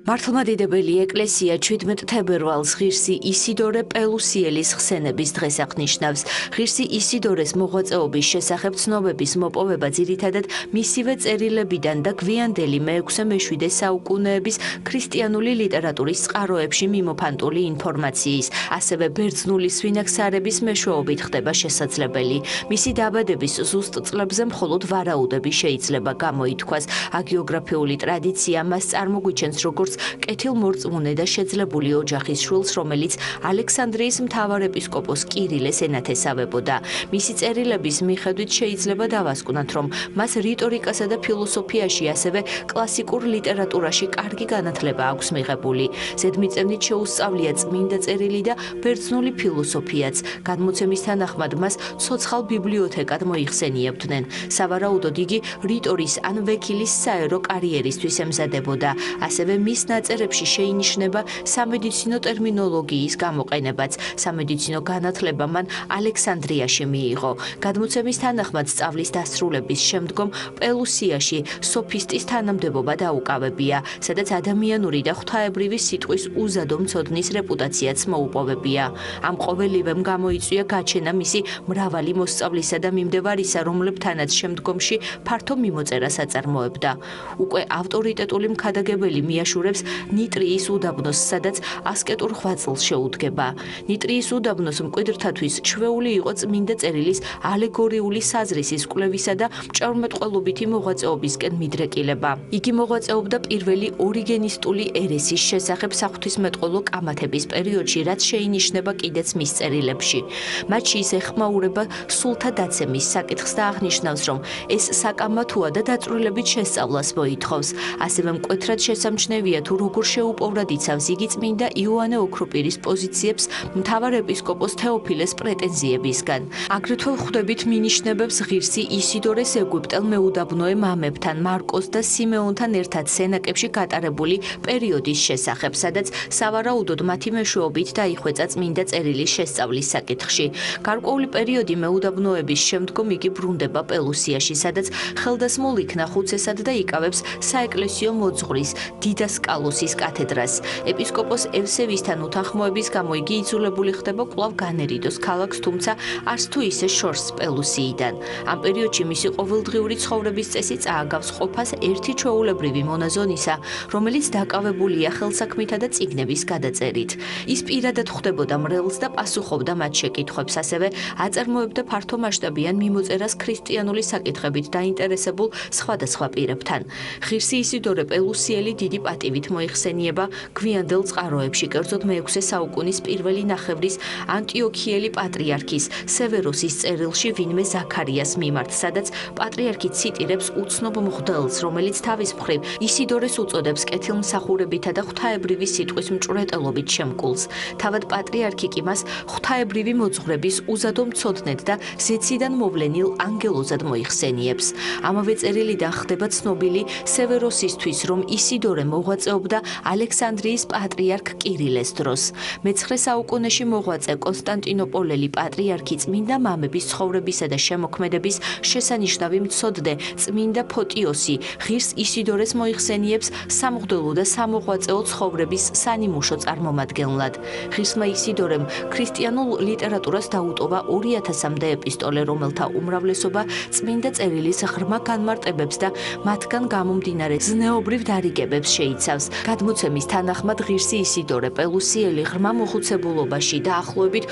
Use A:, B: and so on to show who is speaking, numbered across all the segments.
A: მართლმადიდებელი ეკლესია 17 თებერვალს ღირსი ისიდორე პელუსიელის ხსენების დღეს აღნიშნავს. ღირსი ისიდორეს მოღვაწეობის შესახებ ცნობების მოპოვება ძირითადად მისივე წერილებიდან და გვიანდელი მე-6-მე-7 საუკუნეების ქრისტიანული ლიტერატურის წყაროებში მიმოფანტული ინფორმაციის, ასევე ბერძნული სვინაქსარების მეშვეობით ხდება შესაძლებელი. მისი დაბადების ზუსტ წლებზე მხოლოდ ვარაუდები შეიძლება გამოითქვას. ჰაგიოგრაფიული ტრადიცია მას წარმოგვიჩენს როგორც კეთილმორწმუნე და შეძლებული ოჯახის შვილს, რომელიც ალექსანდრიის მთავარ ეპისკოპოს კირილეს ენათესავებოდა. მისი წერილების მიხედვით შეიძლება დავასკვნათ, რომ მას რიტორიკასა და ფილოსოფიაში, ასევე კლასიკურ ლიტერატურაში კარგი განათლება აქვს მიღებული. ზედმიწევნით შეუსწავლია წმინდა წერილი და ბერძნული ფილოსოფიაც. გადმოცემის თანახმად მას ცოცხალ ბიბლიოთეკად მოიხსენიებდნენ. სავარაუდოდ იგი რიტორის ან ვექილის საერო კარიერისთვის ემზადებოდა. ასევე მის ნაწერებში შეინიშნება სამედიცინო ტერმინოლოგიის გამოყენებაც. სამედიცინო განათლება მან ალექსანდრიაში მიიღო. გადმოცემის თანახმად სწავლის დასრულების შემდგომ პელუსიაში სოფისტის თანამდებობა დაუკავებია, სადაც ადამიანური და ღვთაებრივი სიტყვის უზადო მცოდნის რეპუტაციაც მოუპოვებია. ამ ყოველივემ გამოიწვია გაჩენა მისი მრავალი მოსწავლისა და მიმდევარისა, რომლებთანაც შემდგომში ფართო მიმოწერას აწარმოებდა. უკვე ავტორიტეტული მქადაგებელი მიაშურებს ნიტრიის უდაბნოს, სადაც ასკეტურ ღვაწლს შეუდგება. ნიტრიის უდაბნოს მკვიდრთათვის ჩვეული იყო წმინდა წერილის ალეგორიული საზრისის კვლევისა და მჭეორმეტყველობითი მოღვაწეობისკენ მიდრეკილება. იგი მოღვაწეობდა პირველი ორიგენისტული ერესის შესახებ საღვთისმეტყველო კამათების პერიოდში, რაც შეინიშნება კიდეც მის წერილებში. მათში ის ეხმაურება სულთა დაცემის საკითხს და აღნიშნავს, რომ ეს საკამათოა და დაწვრილებით შესწავლას მოითხოვს. ასევე მკვეთრად შესამჩნევია თუ როგორ შეუპოვრად იცავს იგი წმინდა იოანე ოქროპირის პოზიციებს მთავარ ეპისკოპოს თეოფილეს პრეტენზიებისგან. აგრეთვე ხვდებით მინიშნებებს ღირსი ისიდორეს ეგვიპტელ მეუდაბნოე მამებთან, მარკოს და სიმეონთან ერთად სენაკებში გატარებული პერიოდის შესახებ, სადაც სავარაუდოდ მათი მეშვეობით დაიხვეწა წმინდა წერილის შესწავლის საკითხში. გარკვეული პერიოდი მეუდაბნოების შემდგომ იგი ბრუნდება პელუსიაში, სადაც ხელდასმულ იქნა ხუცესად და იკავებს საეკლესიო მოძღვრის დიდასკალოსის კათედრას. ეპისკოპოს ევსევისთან უთანხმოების გამო იგი იძულებული ხდება კვლავ განერიდოს ქალაქს, თუმცა არც თუ ისე შორს პელუსიიდან. ამ პერიოდში მისი ყოველდღიური ცხოვრების წესი წააგავს ყოფას ერთი ჩვეულებრივი მონაზონისა, რომელიც დაკავებულია ხელსაქმითა და წიგნების გადაწერით. ის პირადად ხვდებოდა მრევლს და პასუხობდა მათ შეკითხვებს, ასევე აწარმოებდა ფართომასშტაბიან მიმოწერას ქრისტიანული საკითხებით დაინტერესებულ სხვადასხვა პირებთან. ღირსი ისიდორე პელუსიელი დიდი პატივით მოიხსენიება გვიანდელ წყაროებში, კერძოდ მე-6 საუკუნის პირველი ნახევრის ანტიოქიელი პატრიარქის სევეროსის წერილში ვინმე ზაქარიას მიმართ, სადაც პატრიარქი ციტირებს უცნობ მღვდელს, რომელიც თავის მხრივ ისიდორეს უწოდებს კეთილმსახურებითა და ღვთაებრივი სიტყვის მჭვრეტელობით შემკულს. თავად პატრიარქი კი მას ღვთაებრივი მოძღვრების უზადო მცოდნედ და ზეციდან მოვლენილ ანგელოზად მოიხსენიებს. ამავე წერილიდან ხდება ცნობილი სევეროსისთვის, რომ ისიდორე მოღვაწეობდა ალექსანდრიის პატრიარქ კირილეს დროს. მე-9 საუკუნეში მოღვაწე კონსტანტინოპოლელი პატრიარქი წმინდა მამების ცხოვრებისა და შემოქმედების შესანიშნავი მცოდნე წმინდა ფოტიოსი ღირს ისიდორეს მოიხსენიებს სამღვდელო და სამოღვაწეო ცხოვრების სანიმუშო წარმომადგენლად. ღირსმა ისიდორემ ქრისტიანულ ლიტერატურას დაუტოვა 2000-მდე ეპისტოლე, რომელთა უმრავლესობა წმინდა წერილის ღრმა განმარტებებს და მათგან გამომდინარე ზნეობრივ დარიგებებს შეიცავს. გადმოცემის თანახმად ღირსი ისიდორე პელუსიელი ღრმა მოხუცებულობაში დაახლოებით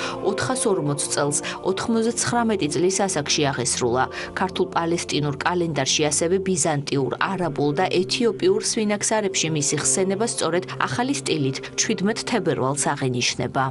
A: 440 წელს 99 წლის ასაკში აღესრულა. ქართულ პალესტინურ კალენდარში, ასევე ბიზანტიურ, არაბულ და ეთიოპიურ სვინაქსარებში მისი ხსენება სწორედ ახალი სტილით 17 თებერვალს აღენიშნება.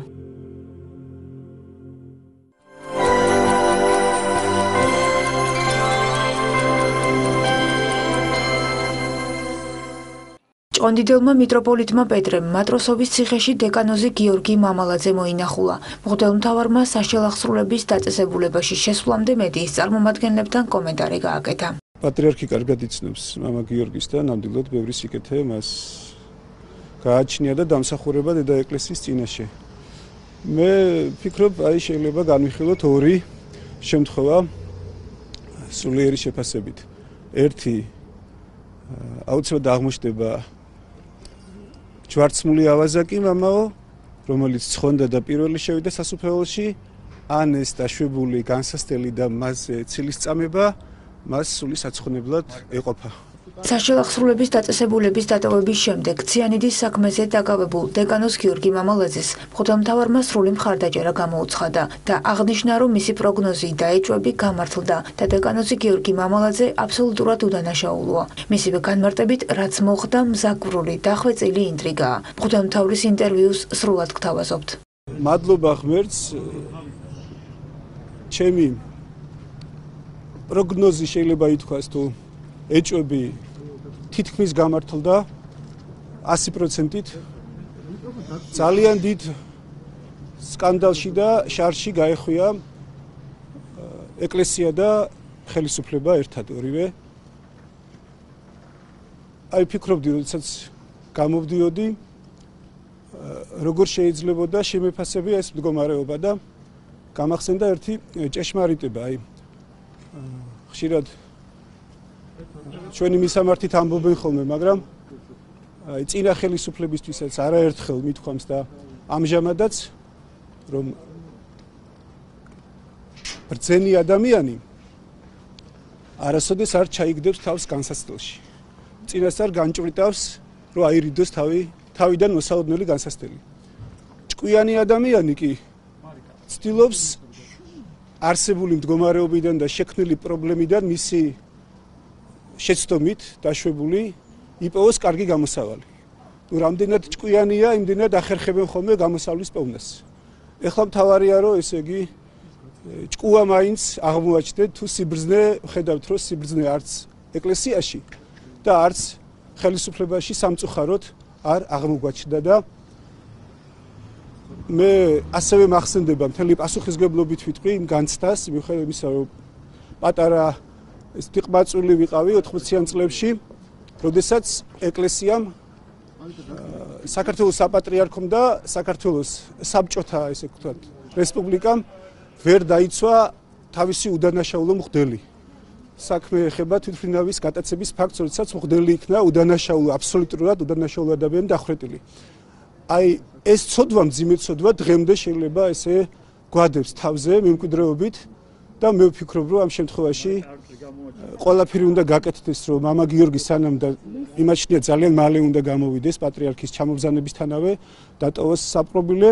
B: ჭყონდიდელმა მიტროპოლიტმა პეტრემ მატროსოვის ციხეში დეკანოზი გიორგი მამალაძე მოინახულა. მღვდელმთავარმა საშელახსრულების დაწესებულებაში შესვლამდე მედიის წარმომადგენლებთან კომენტარი გააკეთა.
C: პატრიარქი კარგად იცნობს მამა გიორგის და ნამდვილად ბევრი სიკეთე მას გააჩნია და დამსახურება დედა ეკლესიის წინაშე. მე ვფიქრობ, შეიძლება განვიხილოთ ორი შემთხვევა სულიერი შეფასებით. ერთი აუცილებლად აღმოჩნდება ჯვარცმული ავაზაკი მამაო, რომელიც ცხონდა და პირველი შევიდა სასუფეველში, ან ეს დაშვებული განსასწრელი და მასზე ცილის წამება მას სული საცხონებლად ეყოფა.
B: საშელახსრულების დაწესებულების დატოვების შემდეგ ციანიდის საქმეზე დაკავებულ დეკანოს გიორგი მამალაძეს მღვდელმთავარმა სრული მხარდაჭერა გამოუცხადა და აღნიშნა, რომ მისი პროგნოზი და ეჭვები გამართლდა და დეკანოზი გიორგი მამალაძე აბსოლუტურად უდანაშაულოა. მისივე განმარტებით, რაც მოხდა, მზაკვრული დახვეწილი ინტრიგაა. მღვდელმთავრის ინტერვიუს სრულად გთავაზობთ.
C: მადლობა ღმერთს, ჩემი პროგნოზი შეიძლება ითქვას თუ ეჭვები თითქმის გამართლდა 100%-ით. ძალიან დიდ სკანდალში და შარში გაეხვია ეკლესია და ხელისუფლება ერთად ორივე. აი ფიქრობდი, როდესაც გამოვდიოდი, როგორ შეიძლებოდა შემეფასებია ეს მდგომარეობა და გამახსენდა ერთი ჭეშმარიტება, აი ხშირად ჩვენი მისამართით ამბობენ ხოლმე, მაგრამ აი წინა ხელისუფლებისთვისაც არაერთხელ მithქვამს და ამჟამადაც, რომ ბრძენი ადამიანი არასოდეს არ ჩაიგდებს თავს განსასწრელში. წინასწარ განჭვრიტავს, რომ აირიდოს თავიდან მოსალოდნელი განსასწრელი. ჭკვიანი ადამიანი კი ცდილობს არსებული მდგომარეობიდან და შექმნილი პრობლემიდან მისი შეცდომით დაშვებული იპოვოს კარგი გამოსავალი. თუ რამდენად ჭკვიანია, იმდენად ახერხებენ ხოლმე გამოსავლის პოვნას. ეხლა მთავარია, რომ ესე იგი ჭკუა მაინც აღმოაჩნდეთ, თუ სიბრძნე ხედავთ, რომ სიბრძნე არც ეკლესიაში და არც ხელისუფლებაში სამწუხაროდ არ აღმოგვაჩნდა და მე ასევე მახსენდება მთელი პასუხისმგებლობით ვიტყვი იმ განცდას, მიუხედავად იმისა, რომ პატარა ტიყმაწული ვიყავი 80-იან წლებში, როდესაც ეკლესიამ საქართველოს საპატრიარქომ და საქართველოს საბჭოთა, ესე ვთქვათ, რესპუბლიკამ ვერ დაიცვა თავისი უდანაშაულო მღვდელი. საქმე ეხება თვითმფრინავის გატაცების ფაქტს, როდესაც მღვდელი იქნა უდანაშაულო, აბსოლუტურად უდანაშაულო ადამიანი დახვეტილი. აი ეს ცოდვა, მძიმე ცოდვა დღემდე შეიძლება ესე გვადებს თავზე მემკვიდრეობით და მე ვფიქრობ, რომ ამ შემთხვევაში ყველაფერი უნდა გაკეთდეს, რომ მამა გიორგი სანამ და იმაჩნია ძალიან მალე უნდა გამოვიდეს პატრიარქის ჩამობრძანებისთანავე დატოვოს საპრობილე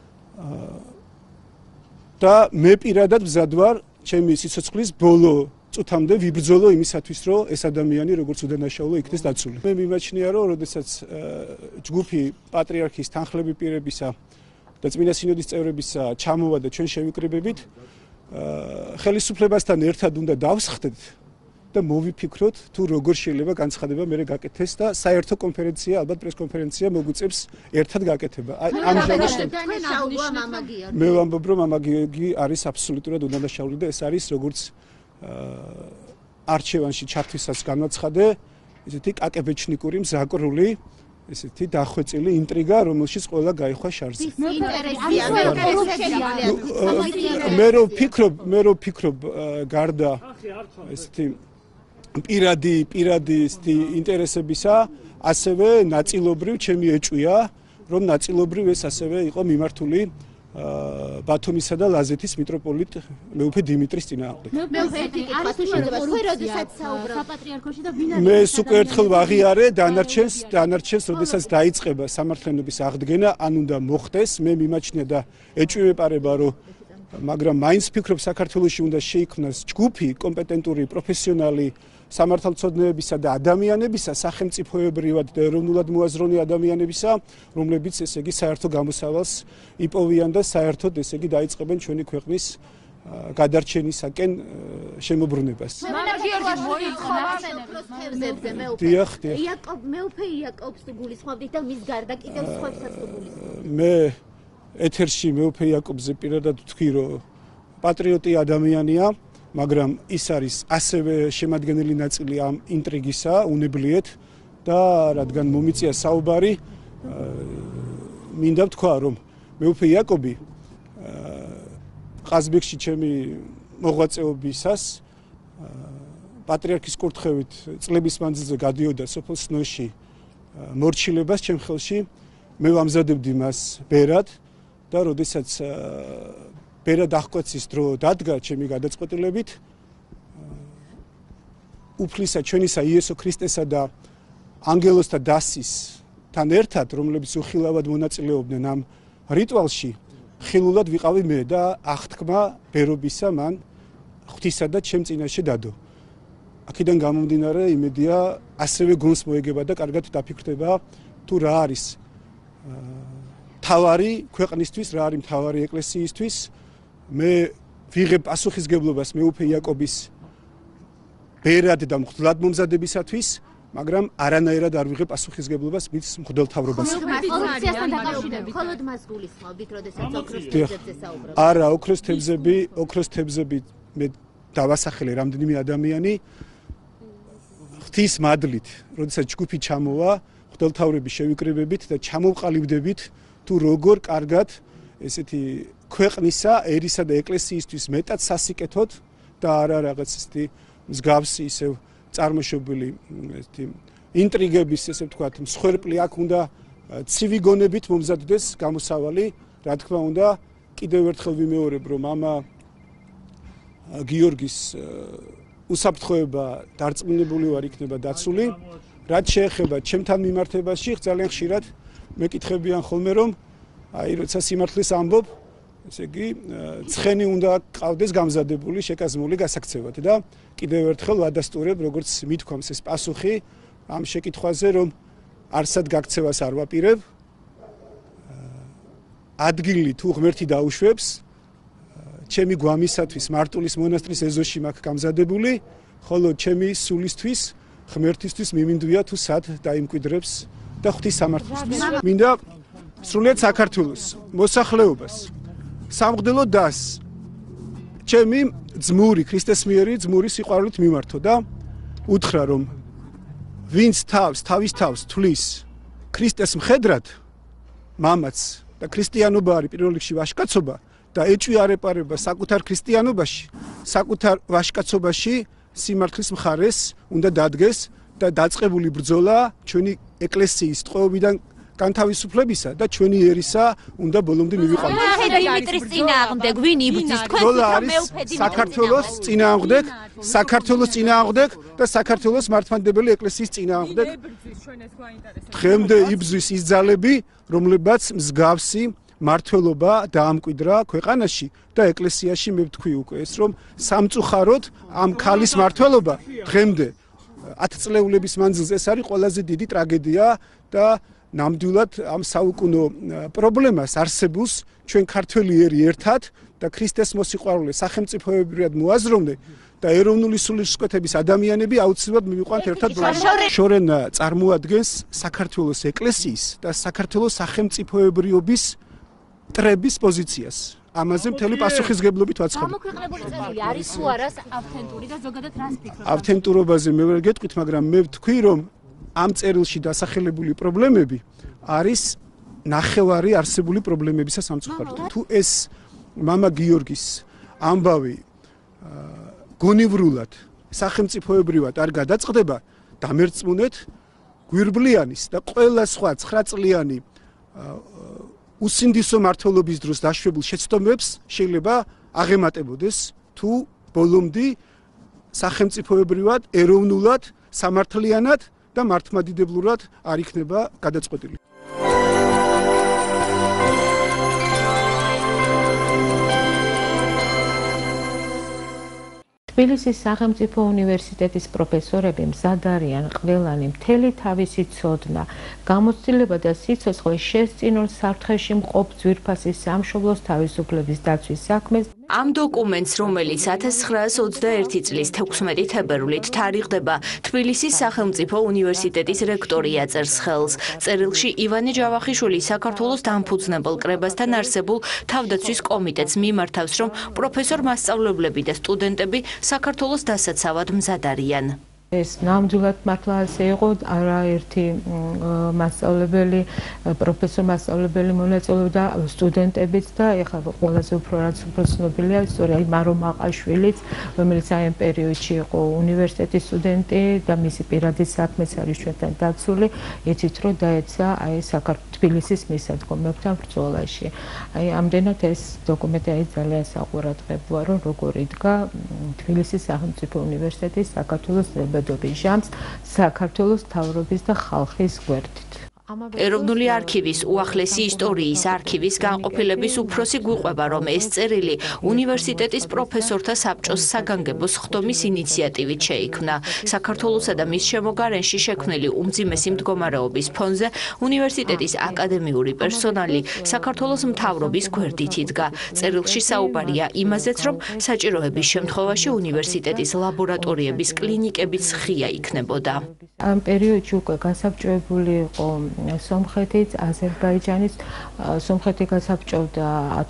C: და მე პირადად მზად ვარ ჩემი სიცოცხლის ბოლო წუთამდე ვიბრძოლო იმისათვის, რომ ეს ადამიანი როგორც უდანაშაულო იქნეს დაცული. მე მიმაჩნია, რომ როდესაც ჯგუფი პატრიარქის თანხლები პირებისა და წმინდა სინოდის წევრებისა ჩამოვა და ჩვენ შევიკრიბებით, ხელისუფლებასთან ერთად უნდა დავსხდეთ და მოვიფიქროთ, თუ როგორ შეიძლება განცხადება მერე გაკეთდეს და საერთო კონფერენცია, ალბათ პრესკონფერენცია მოგვიწევს ერთად გაკეთება. აი ამჟამად მე ვამბობ, რომ მამა გიორგი არის აბსოლუტურად უდანაშაული და ეს არის როგორც არჩევანში ჩართვისას განაცხადე, ესეთი კაკებეჩნიკური მზაკრული, ესეთი დახვეწილი ინტრიგა, რომელშიც ყველა გაიხვა შარზე. მე რო ვფიქრობ, გარდა ესეთი პირადი ესეთი ინტერესებისა, ასევე ნაწილობრივ ჩემი ეჭვია, რომ ნაწილობრივ ეს ასევე იყო მიმართული ბათუმისა და ლაზეთის მიტროპოლიტ მეუფე დიმიტრის წინააღმდეგ. მე უკვე ერთხელ ვაღიარე დანარჩენს, როდესაც დაიწყება სამართლიანობის აღდგენა, ან უნდა მოხდეს, მე მიმაჩნია და ეჭვი მეპარება, რომ მაგრამ მაინც ვფიქრობ, საქართველოში უნდა შეიქმნას ჯგუფი კომპეტენტური, პროფესიონალი სამართალმცოდნეებისა და ადამიანებისა, სახელმწიფოებრივად და ეროვნულად მოაზროვნე ადამიანებისა, რომლებიც ესე იგი საერთო გამოსავალს იპოვიან და საერთოდ ესე იგი დაიწყებენ ჩვენი ქვეყნის გადარჩენისაკენ შემოbrunებას. დიახ. მეუფე იაკობს გულისხმობდით და მის გარდა კიდევ სხვებსაც გულისხმობთ. მე ეთერში მეუფე იაკობზე პირადად ვთქვი, რომ პატრიოტი ადამიანია, მაგრამ ის არის ასევე შემადგენელი ნაწილი ამ ინტრიგისა, უნებლიეთ და რადგან მომიწია საუბარი, მინდა ვთქვა, რომ მეუფე იაკობი ყაზბეგში ჩემი მოღვაწეობისას პატრიარქის კურთხევით წლების მანძილზე გადიოდა სოფელ სნოში მორჩილებას ჩემ ხელში მე ვამზადებდი მას ბერად და როდესაც ბერად აღკვეცის დრო დადგა ჩემი გადაწყვეტილებით უფლისა ჩვენისა იესო ქრისტესა და ანგელოზთა დასისთან ერთად, რომლებიც უხილავად მონაწილეობდნენ ამ რიტუალში, ხილულად ვიყავი მე და აღთქმა ბერობისა მან ღვთისა და ჩემ წინაშე დადო. აქედან გამომდინარე, იმედია ასევე გონს მოეგება და კარგად დაფიქრდება თუ რა არის თავარი ქვეყნისთვის, რა არის თავარი ეკლესიისთვის. მე ვიღებ პასუხისგებლობას მეუფე იაკობის ბერად და მღვდლად მომზადებისათვის, მაგრამ არანაირად არ ვიღებ პასუხისგებლობას მის მღვდელთავრობას.
D: კორუფციასთან დაკავშირებით მხოლოდ მას გულისხმობთ, როდესაც ოქროს თევზებზე საუბრობთ.
C: არა, ოქროს თევზები მე დავასახელე რამდენიმე ადამიანი ღვთის მადლით, როდესაც ჯგუფი ჩამოვა, მღვდელთავრების შევიკრიბებით და ჩამოვყალიბდებით თუ როგორ კარგად ესეთი ქვეყნისა, ერისა და ეკლესიისთვის მეტად სასიკეთოდ და არა რაღაც ესეთი მსგავსი ისევ წარმოშობილი ესეთი ინტრიგების, ესე ვთქვათ, მსხვერპლი აქ უნდა ცივი გონებით მომზადდეს გამოსავალი. რა თქმა უნდა, კიდევ ერთხელ ვიმეორებ, რომ ამა გიორგის უსაფრთხოება დარწმუნებული ვარ იქნება დაცული. რაც შეეხება ჩემთან მიმართებაში, ძალიან ხშირად მეკითხებიან ხოლმე, რომ აი როცა სიმართლეს ამბობ, ესე იგი, ცხენი უნდა ყავდეს გამზადებული, შეკაზმული გასაქცევად და კიდევ ერთხელ ვადასტურებ, როგორც მithქვამს ეს პასუხი ამ შეკითხვაზე, რომ არსად გაქცევას არ ვაპირებ. ადგილი თუ ღმერთი დაუშვებს, ჩემი გვამისათვის მარტულის მონასტრის ეზოში მაქვს გამზადებული, ხოლო ჩემი სულისთვის, ღმერთისთვის მიმინდვია თუ სად დაიმკვიდრებს და ღვთის სამართლისთვის. მინდა სრულიად საქართველოს მოსახლეობას სამღვდელო დასს ჩემი ძმური, ქრისტესმიერი ძმური სიყვარულით მიმართო და უთხრა, რომ ვინც თავის თავს თვლის ქრისტეს მხედრად, მამაც და ქრისტიანობა არის პირველ რიგში ვაჟკაცობა და ეჭვი-არეპარება საკუთარ ქრისტიანობაში, საკუთარ ვაჟკაცობაში სიმართლის მხარეს უნდა დადგეს და დაწყებული ბრძოლა ჩვენი ეკლესიის ტყვეობიდან განთავისუფლებისა და ჩვენი ერისა უნდა ბოლომდე მივიყვანოს.
D: დიმიტრის წინააღმდეგ ვინ იბრძვის?
C: ბრძოლა არის საქართველოს წინააღმდეგ, საქართველოს წინააღმდეგ და საქართველოს მართლმადიდებელი ეკლესიის წინააღმდეგ. დღემდე იბრძვის ის ძალები, რომლებაც მსგავსი მართლობა დაამკვიდრა ქვეყანაში და ეკლესიაში მე ვთქვი უკვე ეს, რომ სამწუხაროდ ამ ქალის მართლობა დღემდე 10 წლეულების მანძილზე ეს არის ყველაზე დიდი ტრაგედია და ნამდვილად ამ საუკუნო პრობლემას არსებულს ჩვენ ქართველი ერი ერთად და ქრისტეს მოსიყვარულე სახელმწიფოებრივად მოაზროვნე და ეროვნული სულისკვეთების ადამიანები აუცილებლად მივიყვანთ ერთად ბრძოლაში. შორენ წარმოადგენს საქართველოს ეკლესიის და საქართველოს სახელმწიფოებრიობის ტრების პოზიციას. ამაზე მთელი პასუხისგებლობით ვაცხადებ.
D: გამოქვეყნებული წერილი არის თუ არა ავთენტური და ზოგადად რას ფიქრობთ?
C: ავთენტურობაზე მე ვერ გეტყვით, მაგრამ მე ვთქვი, რომ ამ წერილში დასახელებული პრობლემები არის ნახევარი არსებული პრობლემებისა სამწუხაროდ. თუ ეს მამა გიორგის ამბავი გონივრულად სახელმწიფოებრივად არ გადაწყდება, დამერწმუნეთ გვირბლიანის და ყველა სხვა 9 წლიანი უსინდისო მართლობის დროს დაშვებულ შეცდომებს შეიძლება აღემატებოდეს თუ ბოლომდე სახელმწიფოებრივად, ეროვნულად, სამართლიანად და მართლმადიდებლურად არ იქნება გადაწყვეტილი.
E: თბილისის სახელმწიფო უნივერსიტეტის პროფესორები მზად არიან ყველანი მთელი თავისი ცოდნა, გამოცდილება და სიცოცხლე შესწინონ საფრთხეში მყოფ ძვირფასის სამშობლოს თავისუფლების დაცვის საქმეს.
A: ამ დოკუმენტს, რომელიც 1921 წლის 16 თებერვლით თარიღდება, თბილისის სახელმწიფო უნივერსიტეტის რექტორი აწერს ხელს. წერილში ივანე ჯავახიშვილი საქართველოს დამფუძნებელ კრებასთან არსებულ თავდაცვის კომიტეტს მიმართავს, რომ პროფესორ მასწავლებლები და სტუდენტები საქართველოს დასაცავად მზად არიან.
E: ეს ნამდვილად მართლა ასე იყო, არაერთი მასწავლებელი, პროფესორ მასწავლებელი მონაწილეობდა, სტუდენტებიც და ეხლა ყველაზე უფრო ცნობილია სწორედ მარო მაყაშვილიც, რომელიც აი ამ პერიოდში იყო უნივერსიტეტის სტუდენტი და მისი პირადი საქმეც არის ჩვენთან დაცული, იცით რომ დაეცა აი თბილისის მისადგომებთან ბრძოლაში. აი ამდენად ეს დოკუმენტი აი ძალიან საყურადღებოა, რომ როგორ იდგა თბილისის სახელმწიფო უნივერსიტეტის საქართველოს ლებედობის ჟამს საქართველოს მთავრობის და ხალხის გვერდით.
A: ეროვნული არქივის უახლესი ისტორიის არქივის განყოფილების უფროსი გვიყვება, რომ ეს წერილი უნივერსიტეტის პროფესორთა საბჭოს საგანგებო სხდომის ინიციატივით შეიქმნა. საქართველოსა და მის შემოგარენში შექმნილი უმძიმესი მდგომარეობის ფონზე უნივერსიტეტის აკადემიური პერსონალი საქართველოს მთავრობის გვერდით იდგა. წერილში საუბარია იმაზეც, რომ საჭიროების შემთხვევაში უნივერსიტეტის ლაბორატორიების კლინიკებიც ღია იქნებოდა.
E: ამ პერიოდში უკვე გასაბჭოებული იყო სომხეთიც, აზერბაიჯანიც. სომხეთი გასაბჭოვდა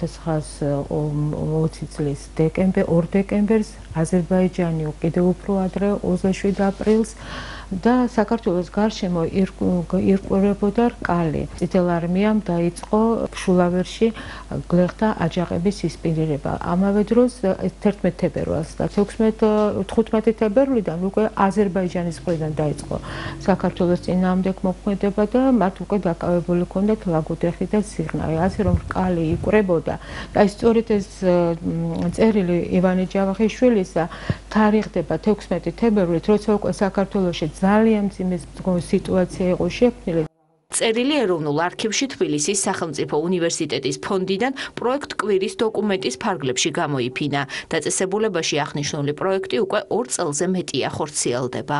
E: 1920 წლის 2 დეკემბერს, აზერბაიჯანი კიდევ უფრო ადრე 27 აპრილს და საქართველოს გარშემო ირკვევებოდა რკალი. წითელ არმიამ დაიწყო შულავერში გლეხთა აჯანყების ისპირირება. ამავე დროს 11 თებერვალს და 15 თებერვლიდან უკვე აზერბაიჯანის მხრიდან დაიწყო საქართველოს წინააღმდეგ მოქმედება და მათ უკვე დაკავებული ჰქონდათ ლაგოდეხი და სიღნაღი. ასე რომ რკალი იკვრებოდა და სწორედ ეს წერილი ივანე ჯავახიშვილისა თარიღდება 16 თებერვლით, როცა უკვე საქართველოში ძალიან მძიმე სიტუაცია იყო შექმნილი.
A: წერილი ეროვნულ არქივში თბილისის სახელმწიფო უნივერსიტეტის ფონდიდან პროექტ კვირის დოკუმენტის ფარგლებში გამოიფინა. დაწესებულებაში აღნიშნული პროექტი უკვე 2 წელზე მეტია ხორციელდება.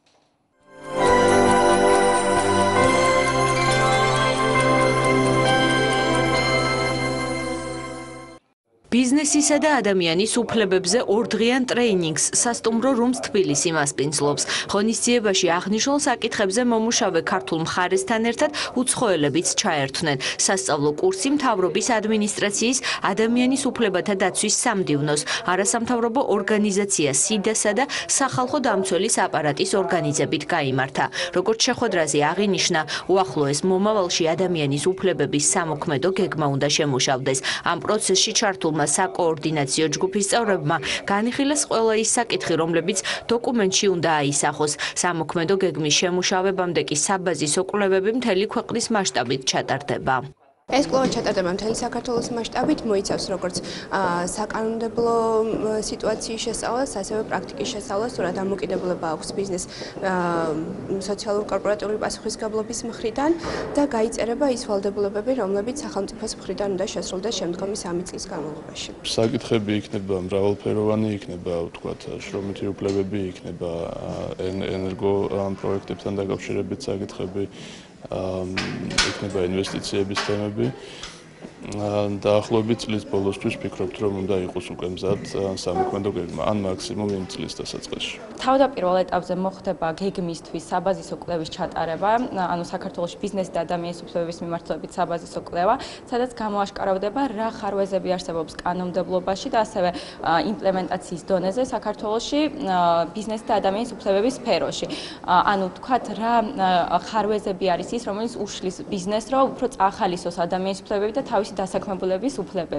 A: ბიზნესისა და ადამიანის უფლებებზე ორდღიან ტრეინინგს სასტუმრო რუმს თბილისი მასპინძლობს. ღონისძიებაში აღნიშნულ საკითხებზე მომუშავე ქართულ მხარესთან ერთად უცხოელებიც ჩაერთვნენ. სასწავლო კურსი მთავრობის ადმინისტრაციის ადამიანის უფლებათა დაცვის სამდივნოს, არასამთავრობო ორგანიზაცია სიდასა და სახალხო დამცველის აპარატის ორგანიზებით გაიმართა. როგორც შეხვედრაზე აღინიშნა, უახლოეს მომავალში ადამიანის უფლებების სამოქმედო გეგმა უნდა შემუშავდეს. ამ პროცესში ჩართულმა საკოორდინაციო ჯგუფის წევრებმა განიხილეს ყველა ის საკითხი, რომლებიც დოკუმენტში უნდა აისახოს. სამოქმედო გეგმის შემუშავებამდე კი საბაზისო კვლევები მთელი ქვეყნის მასშტაბით ჩატარდება.
F: ეს კვლევა ჩატარდება მთელი საქართველოს მასშტაბით, მოიცავს როგორც საკანონმდებლო სიტუაციის შესწავლას, ასევე პრაქტიკის შესწავლას, თუ რა დამოკიდებულება აქვს ბიზნეს სოციალურ-კორპორატიული პასუხისმგებლობის მხრიდან და გაიწერება ის ვალდებულებები, რომლებიც სახელმწიფოს მხრიდან უნდა შესრულდეს შემდგომი 3 წლის განმავლობაში.
G: საკითხები იქნება მრავალფეროვანი, იქნება ვთქვათ, შრომითი უფლებები, იქნება ენერგო პროექტებთან დაკავშირებით საკითხები, იქნება ინვესტიციების თემები. დაახლოებით წლის ბოლოსთვის ვფიქრობთ, რომ უნდა იყოს უკვე მზად სამოქმედო გეგმა, ან მაქსიმუმ იმ წლის დასაწყისში.
H: თავდაპირველ ეტაპზე მოხდება გეგმისთვის საბაზისო კვლევის ჩატარება, ანუ საქართველოს ბიზნესი და ადამიანის უფლებების მიმართულებით საბაზისო კვლევა, სადაც გამოაშკარავდება რა ხარვეზები არსებობს კანონმდებლობაში და ასევე იმპლემენტაციის დონეზე საქართველოში ბიზნესი და ადამიანის უფლებების სფეროში. ანუ თქვათ რა ხარვეზები არის ის, რომელიც უშლის ბიზნესს, რომ უფრო წახალისოს ადამიანის უფლებები და თავისი დასაქმებულების უფლებები.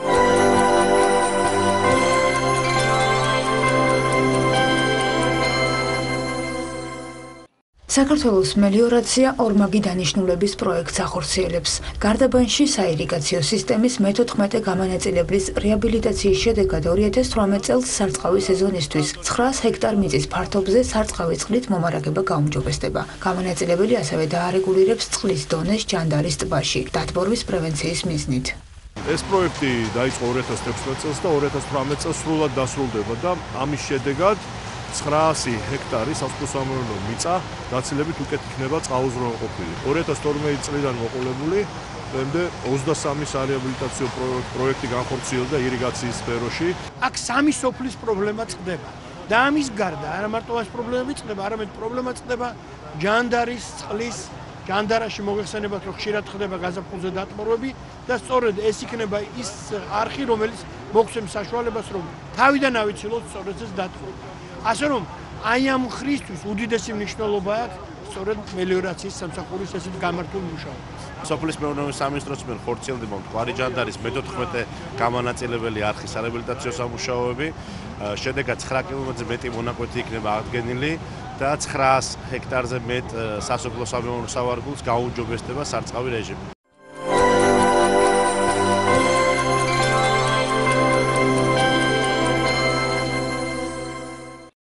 B: საქართველოს მელიორაცია ორმაგი დანიშნულების პროექტს ახორციელებს. გარდაბანში საირიგაციო სისტემის მე-14 გამანაწილებლის რეაბილიტაციის შედეგად 2018 წელს სარწყავი სეზონისთვის 900 ჰექტარ მიწის ფართობზე სარწყავი წყლით მომარაგება გაუმჯობესდება. გამანაწილებელი ასევე დაარეგულირებს წყლის დონეს ჯანდარის ტბაში, დათბორვის პრევენციის მიზნით.
I: ეს პროექტი დაიწყო 2016 წელს და 2018 წელს სრულად დასრულდება და ამის შედეგად 900 ჰექტარი სასოფლო-სამეურნეო მიწა გაცილებით უკეთ იქნება წყალუზრუნველყოფილი. 2012 წლიდან მოყოლებული, დღემდე 23 სარეაბილიტაციო პროექტი განხორციელდა ირიგაციის სფეროში.
J: აქ სამი სოფლის პრობლემა წყდება და ამის გარდა არა მარტო ეს პრობლემები წყდება, არამედ პრობლემა წყდება ჯანდარის წყლის ჯანდარაში მოგეხსენებათ, რომ ხშირად ხდება გაზაფხულზე დატბორვები და სწორედ ეს იქნება ის არხი, რომელიც მოგცემს საშუალებას, რომ თავიდან ავიცილოთ სწორედ ეს დატბორვა. ასე რომ აი ამ ხრისთვის უდიდესი მნიშვნელობა აქვს სწორედ მელიორაციის სამსახურის ესეთ გამართულ მუშაობას.
K: სოფლის მეურნეობის სამინისტროს მიერ ხორციელდება მტკვარი ჯანდარის მე-14 გამანაწილებელი არხის სარეაბილიტაციო სამუშაოები. შედეგად 9 კილომეტრზე მეტი მონაკვეთი იქნება აღდგენილი და 900 ჰექტარზე მეტ სასოფლო-სამეურნეო სავარგულს გააუმჯობესდება სარწყავი რეჟიმი.